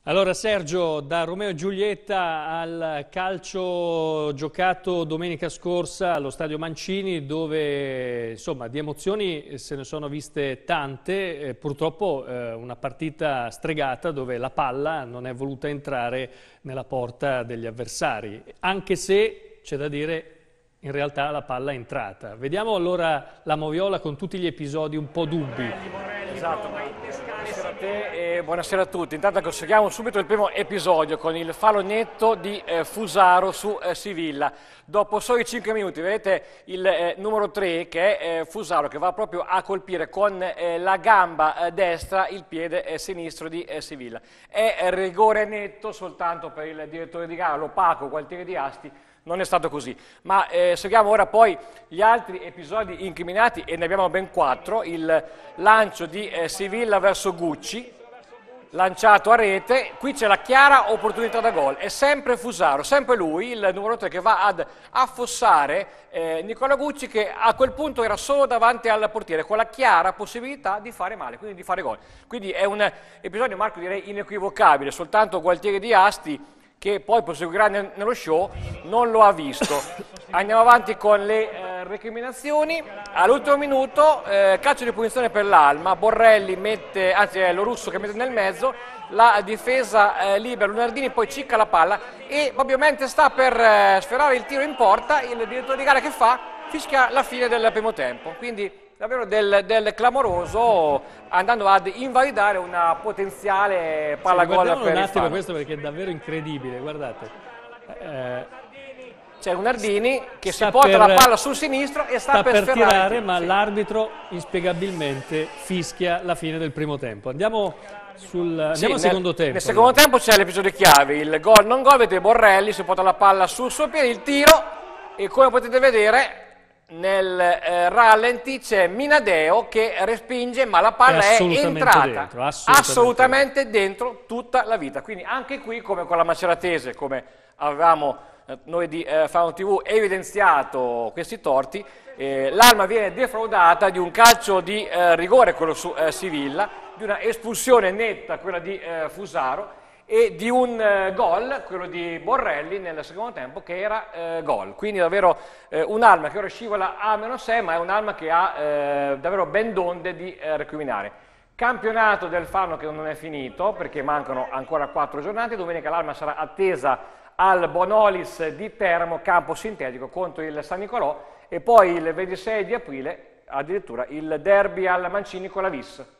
Allora Sergio, da Romeo e Giulietta al calcio giocato domenica scorsa allo Stadio Mancini, dove insomma di emozioni se ne sono viste tante, purtroppo una partita stregata dove la palla non è voluta entrare nella porta degli avversari, anche se c'è da dire in realtà la palla è entrata. Vediamo allora la Moviola con tutti gli episodi un po' dubbi. Esatto, buonasera a te e buonasera a tutti. Intanto consigliamo subito il primo episodio con il fallo netto di Fusaro su Sivilla. Dopo soli 5 minuti vedete il numero 3 che è Fusaro, che va proprio a colpire con la gamba destra il piede sinistro di Sivilla. È rigore netto soltanto per il direttore di gara, l'opaco Gualtieri Di Asti. Non è stato così, ma seguiamo ora poi gli altri episodi incriminati e ne abbiamo ben 4. Il lancio di Sivilla verso Gucci, lanciato a rete, qui c'è la chiara opportunità da gol, è sempre Fusaro, sempre lui, il numero 3 che va ad affossare Nicola Gucci, che a quel punto era solo davanti al portiere, con la chiara possibilità di fare male, quindi di fare gol. Quindi è un episodio, Marco, direi inequivocabile, soltanto Gualtieri Di Asti, che poi proseguirà nello show, non lo ha visto. Andiamo avanti con le recriminazioni. All'ultimo minuto, calcio di punizione per l'Alma, Borrelli mette, anzi è lo Russo che mette nel mezzo, la difesa libera, Lunardini poi cicca la palla e ovviamente sta per sferrare il tiro in porta, il direttore di gara che fa? Fischia la fine del primo tempo, quindi davvero del clamoroso, andando ad invalidare una potenziale palla gol per il un attimo Fano. questo perché è davvero incredibile, guardate. C'è Lunardini che si porta la palla sul sinistro e sta per tirare, ma l'arbitro inspiegabilmente fischia la fine del primo tempo. Andiamo al secondo tempo. Nel secondo tempo c'è l'episodio chiave, il gol non gol, vedete Borrelli si porta la palla sul suo piede, il tiro, e come potete vedere nel rallenti c'è Minadeo che respinge, ma la palla è entrata assolutamente dentro tutta la vita. Quindi anche qui, come con la Maceratese, come avevamo noi di Fano TV evidenziato questi torti, l'Alma viene defraudata di un calcio di rigore, quello su Sivilla, di una espulsione netta, quella di Fusaro, e di un gol, quello di Borrelli nel secondo tempo, che era gol. Quindi davvero un'Alma che ora scivola a -6, ma è un'Alma che ha davvero ben donde di recriminare. Campionato del Fano che non è finito, perché mancano ancora 4 giornate. Domenica l'Alma sarà attesa al Bonolis di Teramo, campo sintetico, contro il San Nicolò, e poi il 26 di aprile addirittura il derby al Mancini con la Vis.